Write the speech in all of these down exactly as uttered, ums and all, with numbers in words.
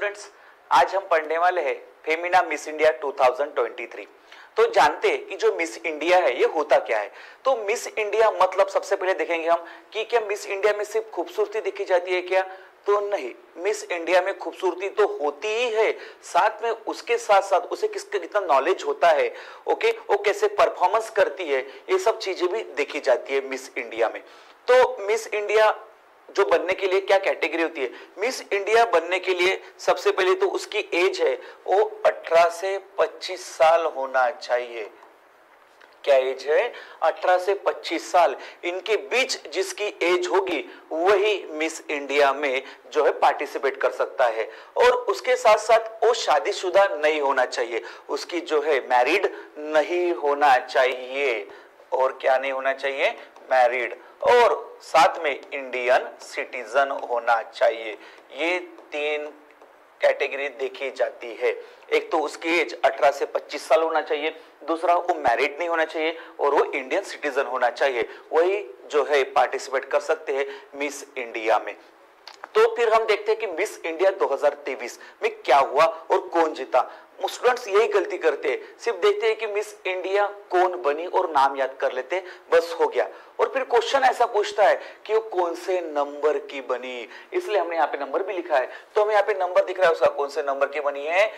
Students, आज हम पढ़ने वाले हैं फेमिना मिस इंडिया दो हज़ार तेईस। तो जानते हैं कि जो मिस इंडिया है ये होता क्या है। तो मिस इंडिया मतलब सबसे पहले देखेंगे हम कि क्या मिस इंडिया में सिर्फ खूबसूरती देखी जाती है क्या? तो नहीं, मिस इंडिया में खूबसूरती तो होती ही है, साथ में उसके साथ साथ उसे किसका कितना नॉलेज होता है, ओके, वो कैसे परफॉर्मेंस करती है, ये सब चीजें भी देखी जाती है मिस इंडिया में। तो मिस इंडिया जो बनने के लिए क्या कैटेगरी होती है? मिस इंडिया बनने के लिए सबसे पहले तो उसकी एज है वो अठारह से पच्चीस साल होना चाहिए। क्या एज है? अठारह से पच्चीस साल। इनके बीच जिसकी एज होगी वही मिस इंडिया में जो है पार्टिसिपेट कर सकता है। और उसके साथ साथ वो शादीशुदा नहीं होना चाहिए, उसकी जो है मैरिड नहीं होना चाहिए। और क्या नहीं होना चाहिए? मैरिड। और साथ में इंडियन सिटीजन होना चाहिए। ये तीन कैटेगरी देखी जाती है। एक तो उसकी एज अठारह से पच्चीस साल होना चाहिए, दूसरा वो मैरिड नहीं होना चाहिए और वो इंडियन सिटीजन होना चाहिए। वही जो है पार्टिसिपेट कर सकते हैं मिस इंडिया में। तो फिर हम देखते हैं कि मिस इंडिया दो हज़ार तेईस में क्या हुआ और कौन जीता। स्टूडेंट्स यही गलती करते हैं, सिर्फ देखते हैं कि मिस इंडिया कौन बनी और नाम याद कर लेते, बस हो गया। और फिर क्वेश्चन ऐसा पूछता है कि वो कौन से नंबर की बनी, इसलिए हमने यहाँ पे नंबर भी लिखा है। तो हमें यहाँ पे नंबर दिख रहा है उसका, कौन से नंबर की बनी है?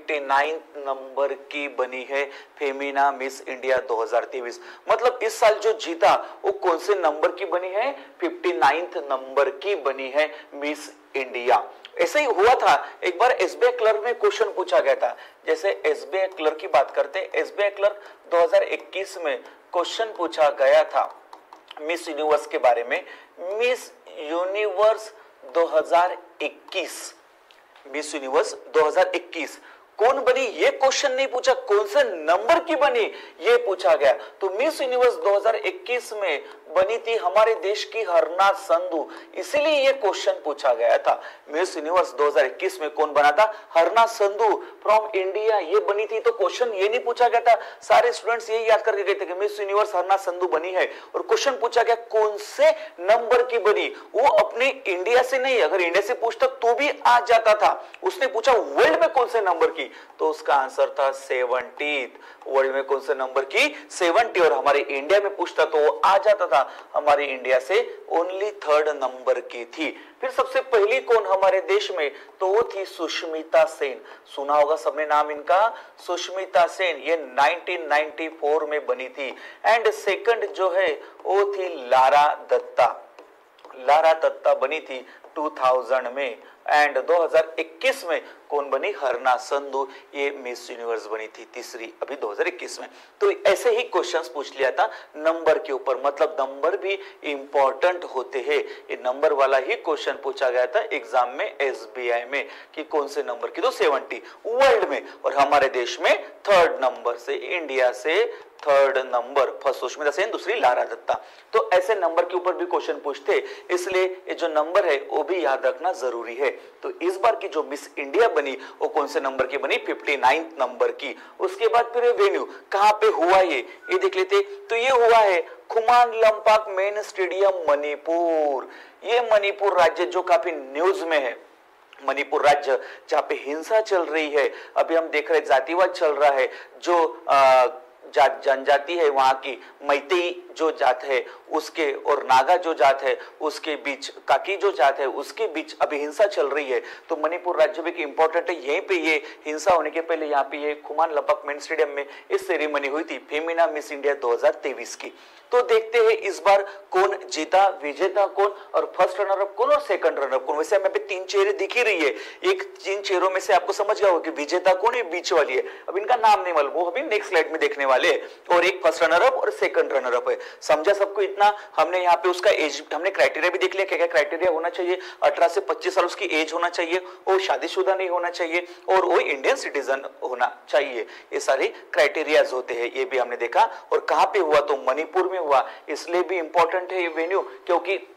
उनसठ नंबर की बनी है फेमिना मिस इंडिया दो हज़ार तेईस। मतलब इस साल जो जीता वो कौन से नंबर की बनी है? उनसठ नंबर की बनी है मिस इंडिया। ऐसे ही हुआ था एक बार एसबीआई क्लर्क में क्वेश्चन पूछा गया था। जैसे एसबीआई क्लर्क की बात करते हैं, एसबीआई क्लर्क दो हज़ार इक्कीस में क्वेश्चन पूछा गया था मिस यूनिवर्स के बारे में। मिस यूनिवर्स दो हज़ार इक्कीस, मिस यूनिवर्स दो हज़ार इक्कीस कौन बनी ये क्वेश्चन नहीं पूछा, कौन से नंबर की बनी ये पूछा गया। तो मिस यूनिवर्स दो हज़ार इक्कीस में बनी थी हमारे देश की हरना संधू, इसीलिए ये क्वेश्चन पूछा गया था। मिस यूनिवर्स दो हज़ार इक्कीस में कौन बना था? हरना संधू फ्रॉम इंडिया, ये बनी थी। तो क्वेश्चन ये नहीं पूछा गया था, सारे स्टूडेंट्स ये याद करके गए थे कि मिस यूनिवर्स हरना संधू बनी है, और क्वेश्चन पूछा गया कौन से नंबर की बनी। वो अपने इंडिया से नहीं, अगर इंडिया से पूछता तो भी आ जाता था। उसने पूछा वर्ल्ड में कौन से नंबर की, तो उसका आंसर था सेवंटीथ। वर्ल्ड में कौन से नंबर की? सेवंटी। और हमारे इंडिया में पूछता तो वो आ जाता था, हमारे इंडिया से ओनली थर्ड नंबर की थी। फिर सबसे पहली कौन हमारे देश में? तो वो थी सुष्मिता सेन। सुना होगा सबने नाम इनका, सुष्मिता सेन। ये नाइनटीन नाइंटी फोर में बनी थी। एंड सेकंड जो है वो थी लारा दत्ता। लारा दत्ता बनी थी दो हज़ार में। एंड दो हज़ार इक्कीस में कौन बनी? हरना संधू, ये मिस यूनिवर्स बनी थी तीसरी अभी दो हज़ार इक्कीस में। तो ऐसे ही क्वेश्चंस पूछ लिया था नंबर के ऊपर, मतलब नंबर भी इंपॉर्टेंट होते हैं। ये नंबर वाला ही क्वेश्चन पूछा गया था एग्जाम में एसबीआई में कि कौन से नंबर की, तो सेवेंटी वर्ल्ड में, और हमारे देश में थर्ड नंबर से, इंडिया से third number, first Sushmita Sen, दूसरी लारा दत्ता। तो ऐसे नंबर के ऊपर भी क्वेश्चन पूछते, इसलिए ये जो नंबर है वो भी याद रखना जरूरी है। तो इस बार की जो मिस इंडिया बनी वो कौन से नंबर की बनी? उनसठ नंबर की। उसके बाद फिर वेन्यू कहां पे हुआ ये ये देख लेते। तो ये हुआ है खुमान लंपाक मेन स्टेडियम मणिपुर। ये मणिपुर राज्य जो काफी न्यूज में है, मणिपुर राज्य जहां पे हिंसा चल रही है, अभी हम देख रहे जातिवाद चल रहा है, जो आ, जात जनजाति है वहां की, मैतेई जो जात है उसके और नागा जो जात है उसके बीच, काकी जो जात है उसके बीच अभी हिंसा चल रही है। तो मणिपुर राज्य में इंपॉर्टेंट है, यहीं पे ये हिंसा होने के पहले यहाँ पे ये खुमान लंपाक मेन स्टेडियम में इस सेरेमनी हुई थी फेमिना मिस इंडिया दो हज़ार तेईस की। तो देखते हैं इस बार कौन जीता, विजेता कौन, और फर्स्ट रनर अप कौन और सेकंड रनर अप कौन। वैसे हमें पे तीन चेहरे दिख ही रही है, एक तीन चेहरों में से आपको समझ गया होगा कि विजेता कौन है, बीच वाली है। अब इनका नाम नहीं मालूम, वो अभी नेक्स्ट स्लाइड में देखने वाले हैं। और एक फर्स्ट रनर अप और सेकंड रनर अप है। समझा सबको इतना? हमने यहाँ पे उसका एज, हमने क्राइटेरिया भी देख लिया, क्या क्या क्राइटेरिया होना चाहिए। अठारह से पच्चीस साल उसकी एज होना चाहिए, और शादीशुदा नहीं होना चाहिए, और वो इंडियन सिटीजन होना चाहिए। ये सारे क्राइटेरियाज होते हैं, ये भी हमने देखा। और कहां पे हुआ? तो मणिपुर में हुआ, इसलिए भी इंपॉर्टेंट है ये वेन्यू, क्योंकि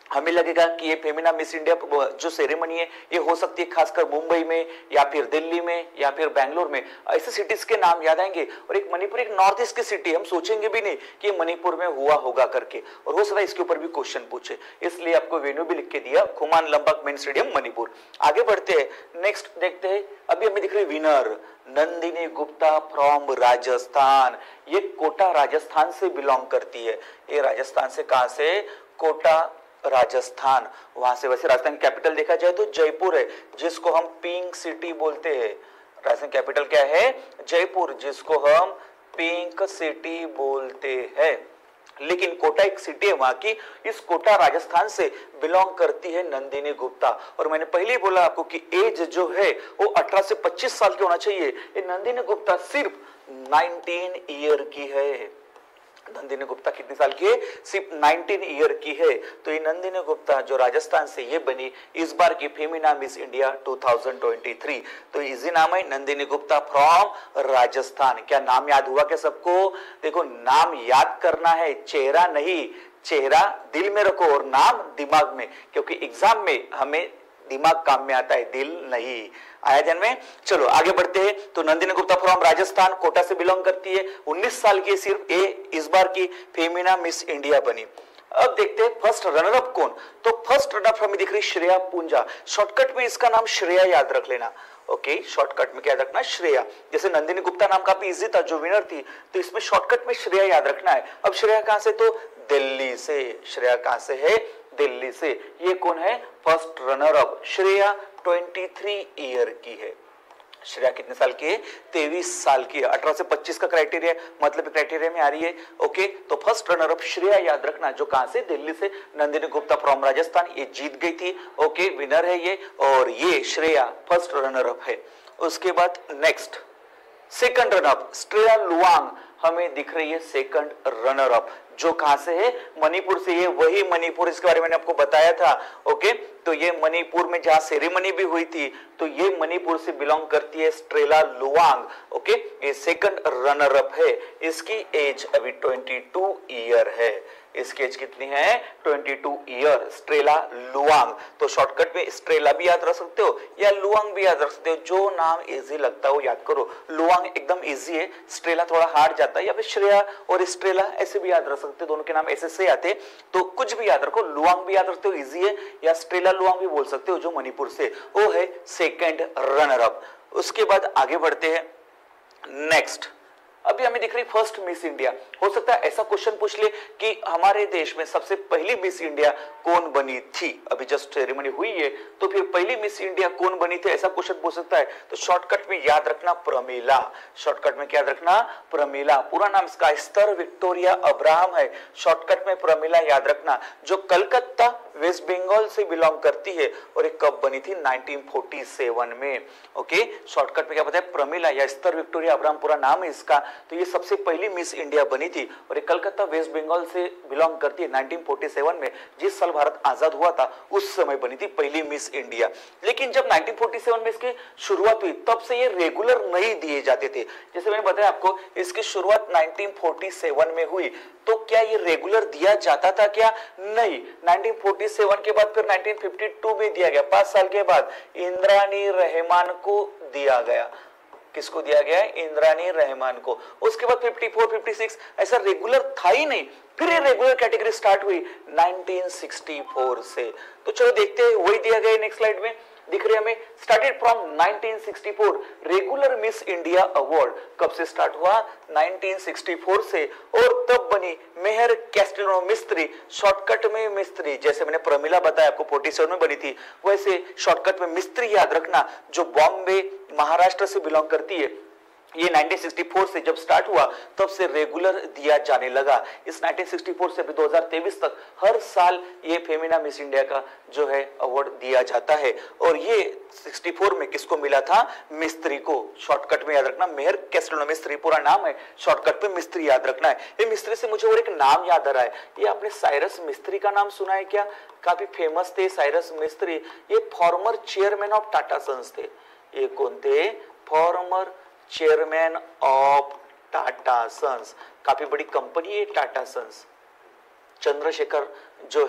हमें लगेगा कि ये फेमिना मिस इंडिया जो सेरेमनी है ये हो सकती है खासकर मुंबई में या फिर दिल्ली में या फिर बैंगलोर में, ऐसे सिटीज के नाम याद आएंगे। और एक मणिपुर एक नॉर्थ ईस्ट की सिटी, हम सोचेंगे भी नहीं कि ये मणिपुर में हुआ होगा करके, और हो सकता है इसके ऊपर भी क्वेश्चन पूछे, इसलिए आपको वेन्यू भी लिख के दिया, खुमान लंबक मेन स्टेडियम मणिपुर। आगे बढ़ते हैं, नेक्स्ट देखते हैं, अभी हमें दिख रही विनर नंदिनी गुप्ता फ्रॉम राजस्थान। ये कोटा राजस्थान से बिलोंग करती है। ये राजस्थान से कहां से? कोटा राजस्थान। वहां से, वैसे राजस्थान कैपिटल देखा जाए तो जयपुर है, जिसको हम पिंक सिटी बोलते हैं। राजस्थान कैपिटल क्या है? जयपुर, जिसको हम पिंक सिटी बोलते हैं। लेकिन कोटा एक सिटी है वहां की, इस कोटा राजस्थान से बिलोंग करती है नंदिनी गुप्ता। और मैंने पहले ही बोला आपको कि एज जो है वो अठारह से पच्चीस साल की होना चाहिए। ये नंदिनी गुप्ता सिर्फ नाइनटीन ईयर की है। नंदिनी गुप्ता कितने साल की है? सिर्फ नाइनटीन ईयर की है। तो ये नंदिनी गुप्ता जो राजस्थान से ये बनी इस बार की Femina miss India two thousand twenty three. तो इजी नाम है नंदिनी गुप्ता फ्रॉम राजस्थान। क्या नाम याद हुआ क्या सबको? देखो, नाम याद करना है, चेहरा नहीं। चेहरा दिल में रखो और नाम दिमाग में, क्योंकि एग्जाम में हमें दिमाग काम में आता है, दिल नहीं। आया ध्यान में? चलो आगे बढ़ते हैं। तो नंदिनी गुप्ता फ्रॉम राजस्थान, कोटा से बिलोंग करती है, उन्नीस साल की सिर्फ, ए इस बार की फेमिना मिस इंडिया बनी। अब देखते हैं फर्स्ट रनर अप कौन। तो फर्स्ट रनर अप हमें दिख रही श्रेया पूंजा। शॉर्टकट में इसका नाम श्रेया याद रख लेना। ओके, शॉर्टकट में क्या याद रखना? श्रेया। जैसे नंदिनी गुप्ता नाम काफी इजी था, जो विनर थी, तो इसमें शॉर्टकट में श्रेया याद रखना है। अब श्रेया कहां से? तो दिल्ली से। श्रेया कहां से है? दिल्ली से। ये कौन है? First runner up. श्रेया तेईस ईयर की है। श्रेया कितने साल की है? तेईस साल की है। अठारह से पच्चीस का क्राइटेरिया, मतलब क्राइटेरिया में आ रही है। ओके, तो फर्स्ट रनर अप श्रेया याद रखना, जो कहां से? दिल्ली से। नंदिनी गुप्ता फ्रॉम राजस्थान, ये जीत गई थी। ओके, विनर है ये, और ये श्रेया फर्स्ट रनर अप है। उसके बाद next second runner up Strela Luang हमें दिख रही है सेकंड रनर अप, जो कहां से है? मणिपुर से। ये वही मणिपुर, इसके बारे में मैंने आपको बताया था। ओके, तो ये मणिपुर में जहां सेरेमनी भी हुई थी, तो ये मणिपुर से बिलोंग करती है स्ट्रेला लुआंग। ओके, ये सेकंड रनर अप है। इसकी एज अभी बाईस ईयर है। इसकी एज कितनी है? बाईस ईयर, स्ट्रेला लुआंग। तो शॉर्टकट में स्ट्रेला भी याद रख सकते हो या लुआंग भी याद रख सकते हो, जो नाम इजी लगता है वो याद करो। लुआंग एकदम इजी है, स्ट्रेला थोड़ा हार्ड जाता है, या फिर श्रेया और स्ट्रेला ऐसे भी याद रख सकते हो, दोनों के नाम ऐसे से आते, तो कुछ भी याद रखो। लुआंग भी याद रखते हो, इजी है, या स्ट्रेला लुआंग भी बोल सकते हो, जो मणिपुर से, वो है सेकेंड रनर अप। उसके बाद आगे बढ़ते हैं नेक्स्ट। अभी हमें दिख रही फर्स्ट मिस इंडिया। हो सकता है ऐसा क्वेश्चन पूछ ले कि हमारे देश में सबसे पहली मिस इंडिया कौन बनी थी। अभी जस्ट सेरेमनी हुई है, तो फिर पहली मिस इंडिया कौन बनी थी, ऐसा क्वेश्चन पूछ सकता है। तो शॉर्टकट में याद रखना प्रमीला। शॉर्टकट में क्या याद रखना? प्रमीला। पूरा नाम इसका एस्थर विक्टोरिया अब्राहम है। शॉर्टकट में प्रमीला याद रखना, जो कलकत्ता वेस्ट बंगाल से बिलोंग करती है, और एक कब बनी थी? नाइनटीन फोर्टी सेवन में। ओके, शॉर्टकट में क्या पता है? प्रमीला या एस्थर विक्टोरिया अब्राहम पूरा नाम है इसका। तो ये सबसे पहली मिस इंडिया बनी थी, और ये कलकत्ता वेस्ट बंगाल से बिलोंग करती है। नाइनटीन फोर्टी सेवन में, जिस साल भारत आजाद हुआ था, उस समय बनी थी पहली मिस इंडिया। लेकिन जब नाइनटीन फोर्टी सेवन में इसकी शुरुआत हुई, तब से ये रेगुलर नहीं दिए जाते थे। जैसे मैंने बताया आपको, इसकी शुरुआत नाइनटीन फोर्टी सेवन में हुई, तो क्या ये रेगुलर दिया जाता था क्या? नहीं। नाइनटीन फोर्टी सेवन के बाद फिर नाइनटीन फिफ्टी टू में दिया गया, पांच साल के बाद इंद्रानी रहमान को दिया गया। किसको दिया गया है? इंद्रानी रहमान को। उसके बाद फिफ्टी फोर, फिफ्टी सिक्स ऐसा रेगुलर था ही नहीं। फिर ये रेगुलर कैटेगरी स्टार्ट हुई नाइनटीन सिक्सटी फोर से। तो चलो देखते हैं, वही दिया गया है नेक्स्ट स्लाइड में, दिख रही है हमें। Started from nineteen sixty four, regular miss India award कब से स्टार्ट हुआ? नाइनटीन सिक्सटी फोर से, और तब बनी मेहर कैस्टिलिनो मिस्त्री। शॉर्टकट में मिस्त्री, जैसे मैंने प्रमिला बताया आपको फोर्टी सेवन में बनी थी, वैसे शॉर्टकट में मिस्त्री याद रखना, जो बॉम्बे महाराष्ट्र से बिलोंग करती है। ये नाइनटीन सिक्सटी फोर से जब स्टार्ट हुआ, तब से रेगुलर दिया जाने लगा। इस नाइनटीन सिक्सटी फोर से अभी दो हज़ार तेईस तक हर साल ये फेमिना मिस इंडिया का जो है अवार्ड दिया जाता है। और ये सिक्सटी फोर में किसको मिला था? मिस्त्री को। शॉर्टकट में याद रखना, मेहर कैस्टिलिनो मिस्त्री पूरा नाम है, शॉर्टकट पे मिस्त्री याद रखना है। ये मिस्त्री से मुझे और एक नाम याद आ रहा है, ये आपने साइरस मिस्त्री का नाम सुना है क्या? काफी फेमस थे साइरस मिस्त्री। ये former chairman of Tata sons थे। ये कौन थे? Former chairman of Tata sons. काफी बड़ी कंपनी है टाटा सन्स। चंद्रशेखर जो है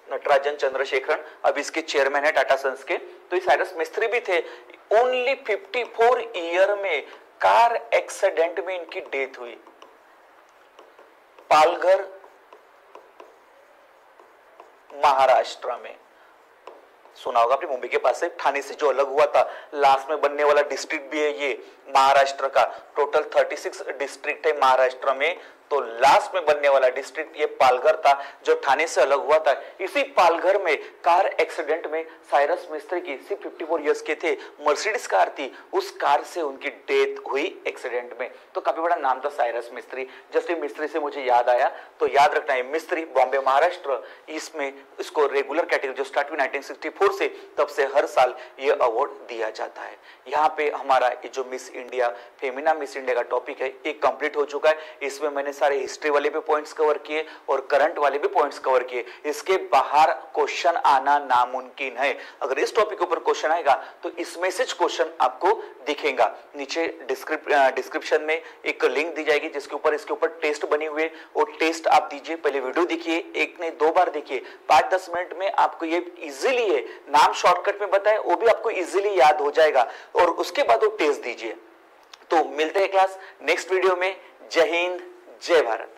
नटराजन चंद्रशेखरन, अब इसके चेयरमैन है टाटा सन्स के। तो ये साइरस मिस्त्री भी थे। ओनली चौवन ईयर में कार एक्सीडेंट में इनकी डेथ हुई। पालघर महाराष्ट्र में, सुना होगा आपने, मुंबई के पास से ठाणे से जो अलग हुआ था, लास्ट में बनने वाला डिस्ट्रिक्ट भी है ये महाराष्ट्र का। टोटल छत्तीस डिस्ट्रिक्ट है महाराष्ट्र में, तो लास्ट में बनने वाला डिस्ट्रिक्ट ये पालघर था जो ठाणे से अलग हुआ था। इसी पालघर में कार एक्सीडेंट में साइरस मिस्त्री की, सिर्फ चौवन इयर्स के थे, मर्सिडीज कार थी, उस कार से उनकी डेथ हुई एक्सीडेंट में। तो काफी बड़ा नाम था साइरस मिस्त्री। जस्ट मिस्त्री से मुझे याद आया, तो याद रखना है मिस्त्री, बॉम्बे महाराष्ट्र, इसमें इसको रेगुलर कैटेगरी जो स्टार्ट हुई नाइनटीन सिक्सटी फोर से, तब से हर साल ये अवार्ड दिया जाता है। यहाँ पे हमारा ये जो miss India, Femina miss India का टॉपिक है, ये कंप्लीट हो चुका है। इसमें मैंने सारे हिस्ट्री वाले भी पॉइंट्स कवर किए और करंट वाले भी पॉइंट्स कवर किए। इसके बाहर क्वेश्चन आना नामुमकिन है। अगर इस टॉपिक के ऊपर क्वेश्चन आएगा तो इसमें से क्वेश्चन आपको दिखेगा। नीचे डिस्क्रिप्शन में एक लिंक दी जाएगी जिसके ऊपर इसके ऊपर टेस्ट बने हुए, और टेस्ट आप दीजिए। पहले वीडियो देखिए, एक नहीं दो बार देखिए, पांच दस मिनट में आपको ये इजीली है, नाम शॉर्टकट में बताए वो भी आपको इजीली याद हो जाएगा, और उसके बाद वो टेस्ट दीजिए। तो मिलते हैं क्लास नेक्स्ट वीडियो में। जय हिंद, जय भारत।